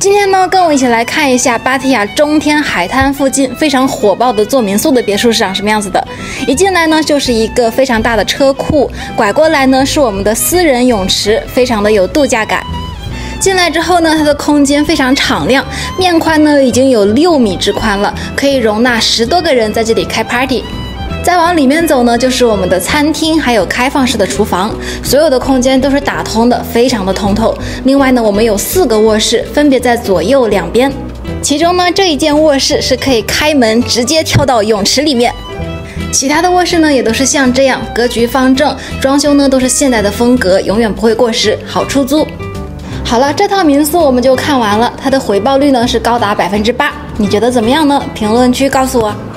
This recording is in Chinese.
今天呢，跟我一起来看一下芭提雅中天海滩附近非常火爆的做民宿的别墅是长什么样子的。一进来呢，就是一个非常大的车库，拐过来呢是我们的私人泳池，非常的有度假感。进来之后呢，它的空间非常敞亮，面宽呢已经有6米之宽了，可以容纳10多个人在这里开 party。再往里面走呢，就是我们的餐厅，还有开放式的厨房，所有的空间都是打通的，非常的通透。另外呢，我们有4个卧室，分别在左右两边。其中呢，这一间卧室是可以开门直接跳到泳池里面。其他的卧室呢，也都是像这样格局方正，装修呢都是现代的风格，永远不会过时，好出租。好了，这套民宿我们就看完了，它的回报率呢是高达8%，你觉得怎么样呢？评论区告诉我。